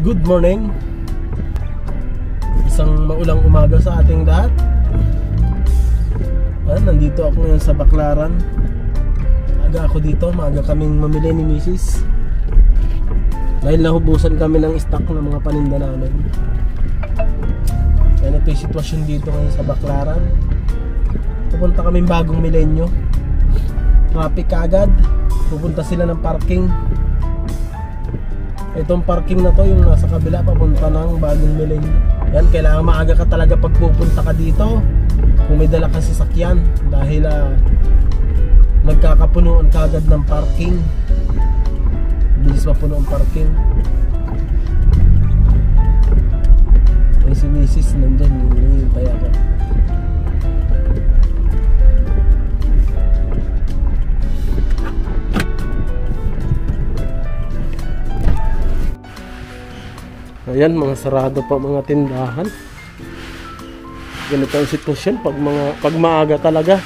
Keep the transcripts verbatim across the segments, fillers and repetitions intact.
Good morning. Isang maulang umaga sa ating lahat. Ah, nandito ako ngayon sa Baclaran. Aga ako dito, maaga kaming mamili ni Missus dahil nahubusan kami ng stock ng mga paninda namin. Kaya ito yung sitwasyon dito ngayon sa Baclaran. Pupunta kaming bagong milenyo. Traffic agad. Pupunta sila ng parking. Itong parking na to, yung nasa kabila papunta ng bagong milenyo. Yan, kailangan maaga ka talaga pag pupunta ka dito kung may dala ka sasakyan, dahil uh, nagkakapunuan ka agad ng parking. Bilis mapuno ang parking. Ay, si Missus nandun, hinihintay ako. Ayan, mga sarado pa mga tindahan. Ganito ang sitwasyon pag mga pag maaga talaga.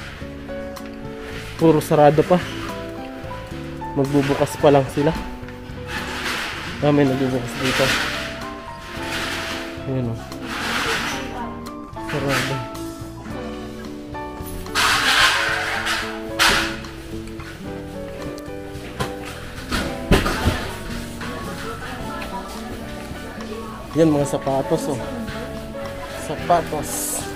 Puro sarado pa. Magbubukas pa lang sila. Dami nagbubukas dito. Ayan o. Sarado. Yan, mga sapatos oh. Sapatos.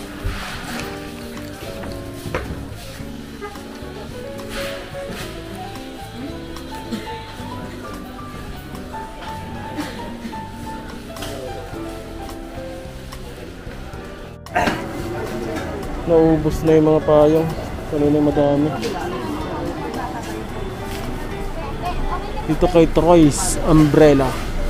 Naubos na yung mga payong. Kanina madami. Dito kay Troy's Umbrella.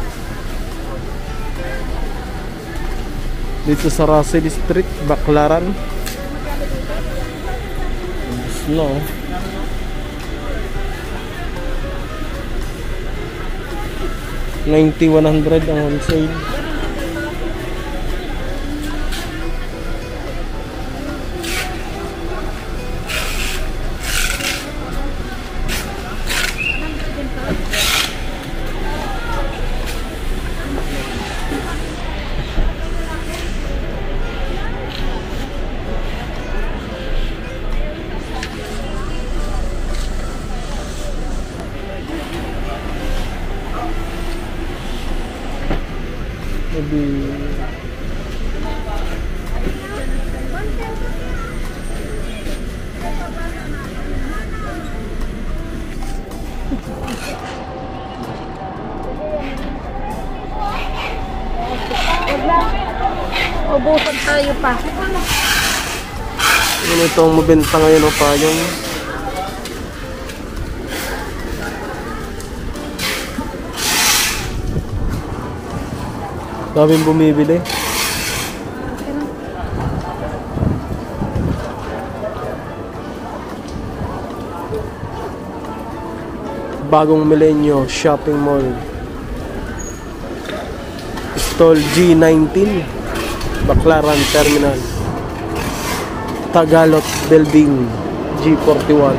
Dito sa Russell Street, Baclaran. No. ninety one hundred ang wholesale. Maybe ubusan tayo pa. Ano itong mabenta ngayon o payong? Daming bumibili. Bagong Milenyo Shopping Mall. Stall G nineteen, Baclaran Terminal. Tagalog Building G forty-one.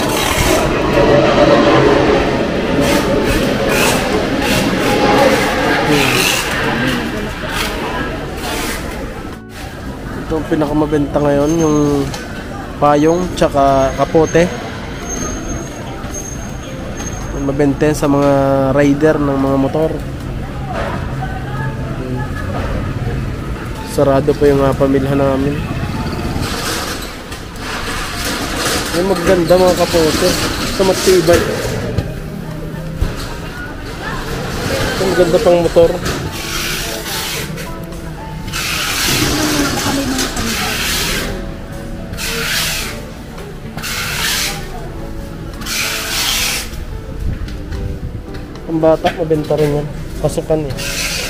Ito ang pinakamabenta ngayon, yung payong tsaka kapote. Mabenta sa mga rider ng mga motor. Sarado pa yung uh, pamilhan namin. Yung maganda mga kapote sa matibay. Ang ganda pang motor. Ang bata, mabenta rin yan. Pasukan eh.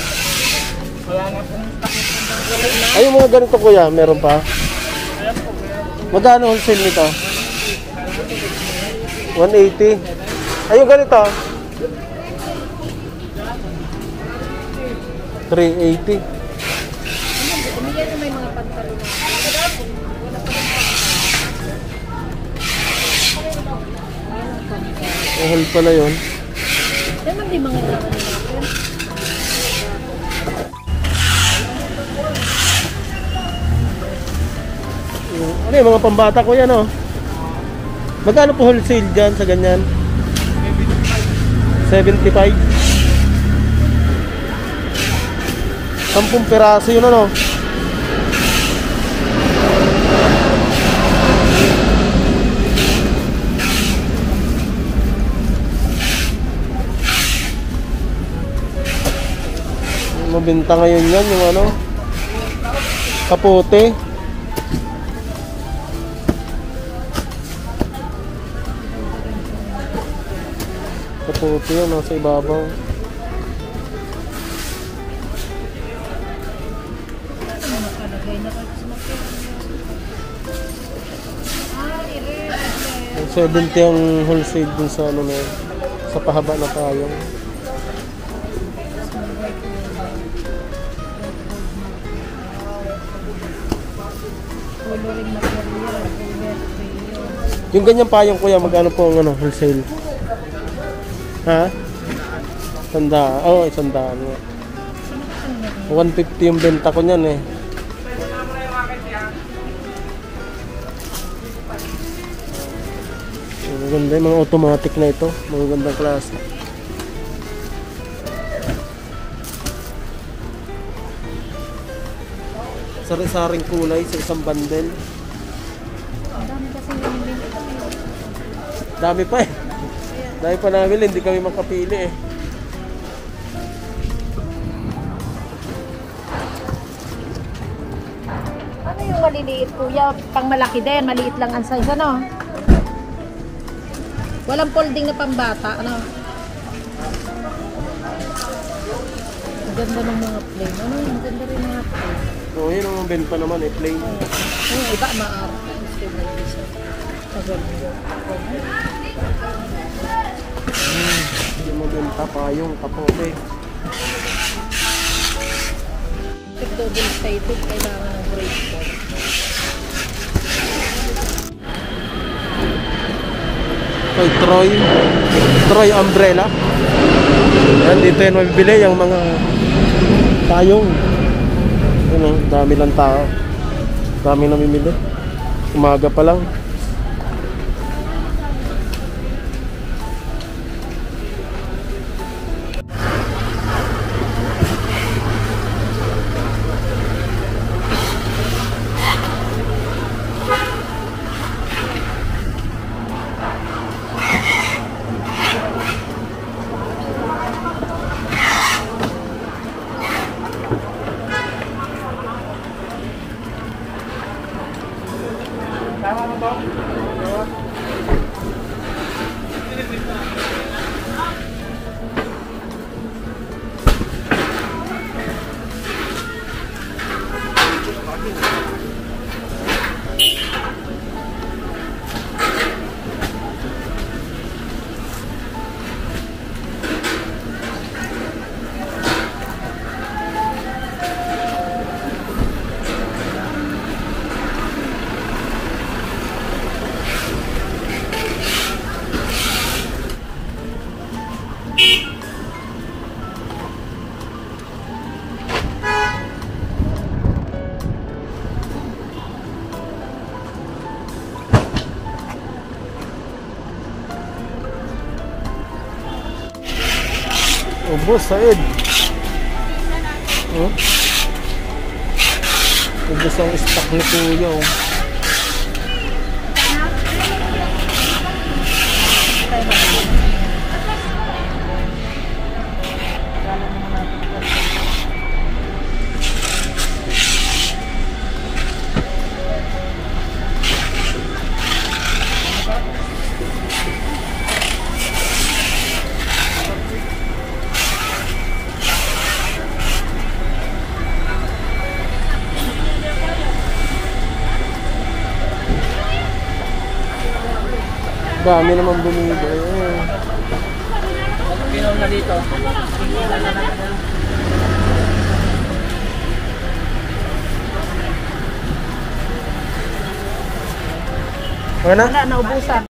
Ay, yung mga ganito kuya, meron pa? Magkano wholesale nito? one eighty. Ay, yung ganito? three eighty. Mahal pala yun. Di mga natin. Ano yung mga pambata ko yan, oh. Magkano po wholesale dyan sa ganyan? seventy-five. Sampung piraso yun, ano? Mabenta ngayon yan, yung ano, kapote. Kapote yan, nasa ibabaw. seventy ang wholesale dun sa ano na yun, sa pahaba na tayong. Yung ganyang payong kuya, magkano po ang ano, wholesale? Ha? Sandaan. Oo, oh, sandaan nga. one fifty yung benta ko niyan eh. Maganda yung mga automatic na ito. Magandang klase. Sari-saring kulay sa isang bundle. Dami pa eh. Dami pa namin, hindi kami makapili eh. Ano yung maliliit kuya? Pang malaki din, maliit lang ang size, ano? Walang folding na pambata, ano? Ang ganda ng mga plain. Ano? Ang ganda rin mga plain. Oo, yun ang benta naman eh, plain. Yung iba, maarte. Hmm, yung maganda pa yung kapote. If double sided, kailangan ng brace po. Kay Troy. Troy umbrella. Yan, dito yan mabibili yung mga payong. Yun o, dami lang tao. Dami namimili. Umaga pa lang. Ubos, Said. Huh? Ubos ang stock ni Kuya. Oh. Dami naman bumili. Pinaw na dito. Wala na? Wala, naubusan.